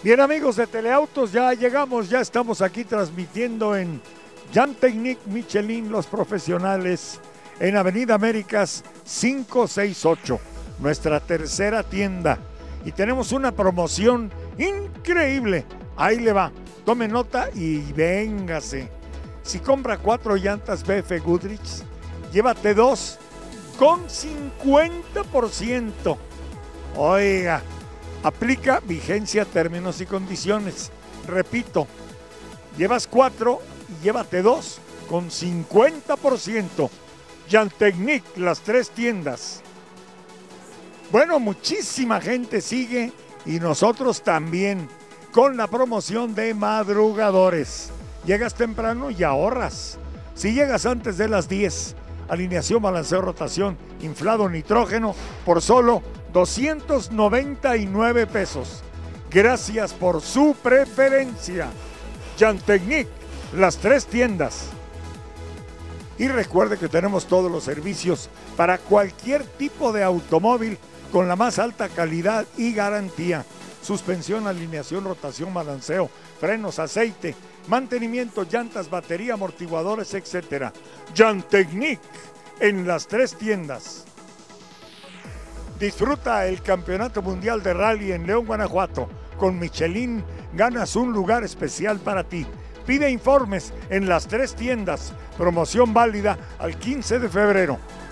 Bien, amigos de Teleautos, ya llegamos, ya estamos aquí transmitiendo en Jan Technique Michelin, los profesionales, en Avenida Américas 568, nuestra tercera tienda. Y tenemos una promoción increíble. Ahí le va, tome nota y véngase. Si compra 4 llantas BF Goodrich, llévate 2 con 50%. Oiga, aplica vigencia, términos y condiciones. Repito, llevas 4 y llévate 2 con 50%. Jan Technique, las 3 tiendas. Bueno, muchísima gente sigue y nosotros también con la promoción de madrugadores. Llegas temprano y ahorras. Si llegas antes de las 10, alineación, balanceo, rotación, inflado, nitrógeno, por solo 299 pesos. Gracias por su preferencia. Jan Technique, las 3 tiendas. Y recuerde que tenemos todos los servicios para cualquier tipo de automóvil con la más alta calidad y garantía. Suspensión, alineación, rotación, balanceo, frenos, aceite, mantenimiento, llantas, batería, amortiguadores, etc. Jan Technique en las 3 tiendas. Disfruta el Campeonato Mundial de Rally en León, Guanajuato. Con Michelin ganas un lugar especial para ti. Pide informes en las 3 tiendas. Promoción válida al 15 de febrero.